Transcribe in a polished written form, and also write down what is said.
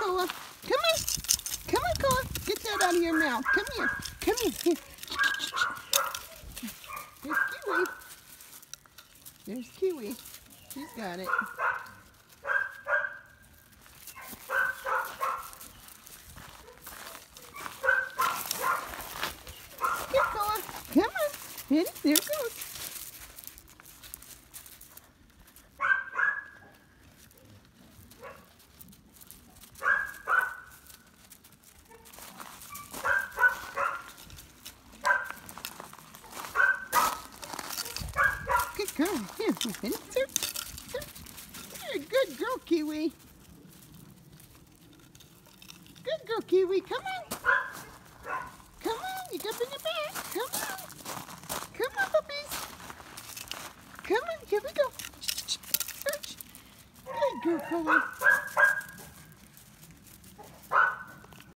Koa. Come on. Come on, Koa. Get that out of your mouth. Come here. Come here. Here. There's Kiwi. There's Kiwi. She's got it. Here, Koa. Come on. There it goes. Good girl. Here, You're a good girl, Kiwi. Good girl, Kiwi. Come on. Come on. You got in the back. Come on. Come on, puppies. Come on. Here we go. Good girl, Koa.